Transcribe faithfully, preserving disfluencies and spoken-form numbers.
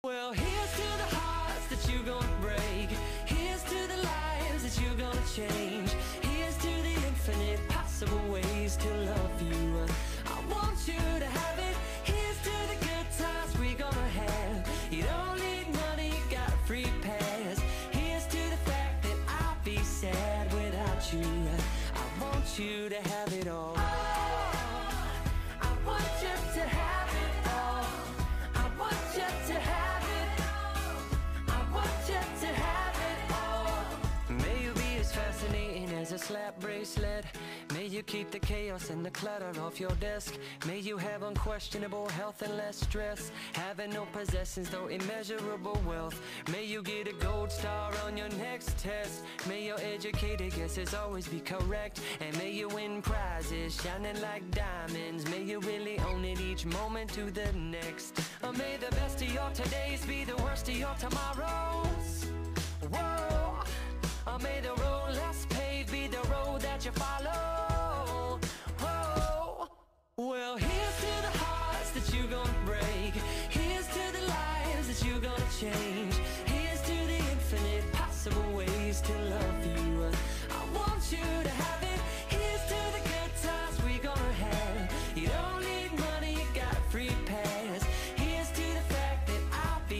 Well, here's to the hearts that you're gonna break. Here's to the lives that you're gonna change. Here's to the infinite possible ways to love you. I want you to have it. Here's to the good times we're gonna have. You don't need money, you got a free pass. Here's to the fact that I'll be sad without you. I want you to have it all. I want you to have it all. I want you to have it. I want you to have it all. May you be as fascinating as a slap bracelet. May you keep the chaos and the clutter off your desk. May you have unquestionable health and less stress. Having no possessions though immeasurable wealth. May you get a gold star on your next test. May your educated guesses always be correct. And may you win prizes shining like diamonds. May you really own it each moment to the next. Or may the best of your todays be the worst of your tomorrows. Whoa. Or may the road less paved be the road that you follow.